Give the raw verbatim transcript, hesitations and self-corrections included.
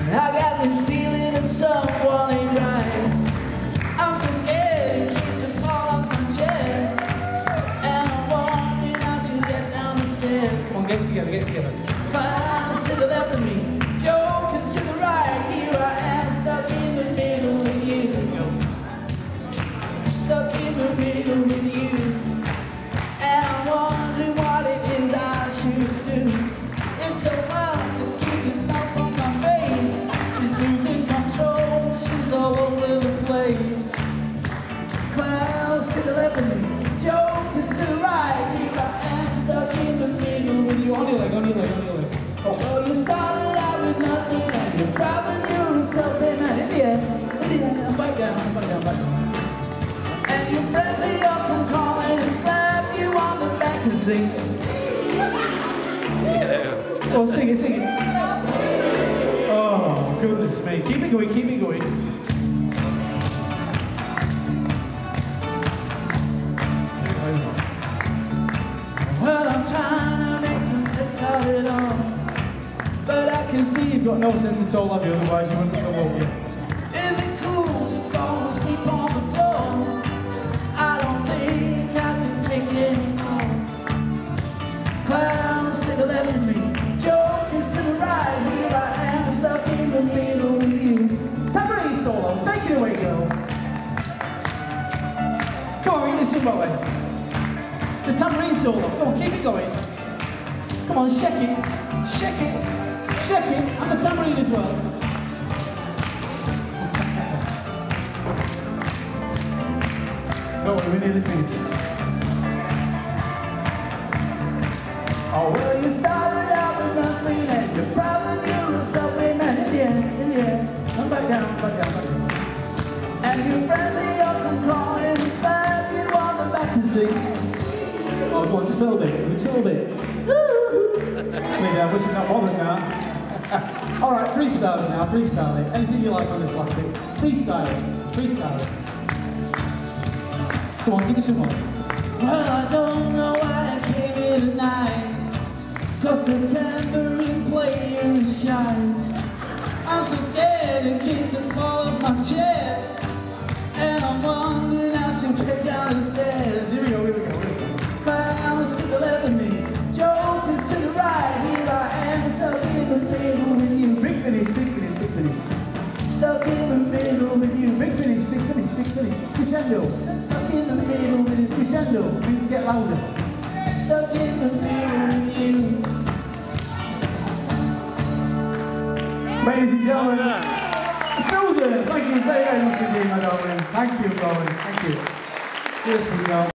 I got this feeling that someone ain't right. I'm so scared in case I fall off my chair, and I'm wondering how she'll get down the stairs. Come on, get together, get together. Clowns to the left of me, jokers to the right. Here I am, stuck in the middle with you. Stuck in the middle with you, and I'm wondering what it is I should do. It's so hard to keep the smoke from my face. She's losing control, she's all over the place. Clowns to the left of me, jokers to the right. Here I am, stuck in the middle with you. On your leg, on your leg, on your leg. Oh, well, you started out with nothing, and you're proud that you're a self-made man. In the end, in the end, I'm back down, I'm back down, back down. And your friends are up and calling and slap you on the back and sing. Yeah. Oh, sing it, sing it. Oh, goodness me. Keep it going, keep it going. Well, I'm trying to make some sense of it all, but I can see you've got no sense at all, have you? Otherwise you wouldn't have woke you. Is it cool to fall and sleep on the floor? I don't think I can take it anymore. Clowns to the left of me, jokers to the right. Here I am, stuck in the middle with you. Tambourine solo, take it away, girl. Come on, we're gonna sing that way. The tambourine solo, come on, keep it going. Come on, shake it, shake it, shake it, and the tambourine as well. Don't worry, we nearly finished. Oh, well, you started out with nothing, and you're proud that you're a self-made man. In the end, in the end, come back down, back down, back down. And your friends are up and crawling and slap you on the back and sing. Oh, go on, just a little bit, just a little bit. Maybe I wish I'm not bothered now. All right, freestyle it now, freestyle it. Anything you like on this last bit. Freestyle it, freestyle it. Come on, give me some more. Well, I don't know why I came here tonight, 'cause the tambourine player is shite. I'm so scared in case I fall off my chair, and I'm wondering how she'll get down the stairs. Here we go, here we go, here we go. Clowns to the left of me, jokers to the right. Here I am, stuck in the middle with you. Big finish, big finish, big finish. Stuck in the middle with you. Big finish, big finish, big finish. Crescendo. Stuck in the middle with you. Crescendo means get louder. Stuck in the middle with you. Ladies and gentlemen, Susan, thank you very, very much indeed, my darling. Thank you, darling. Thank you. Cheers, sweetheart.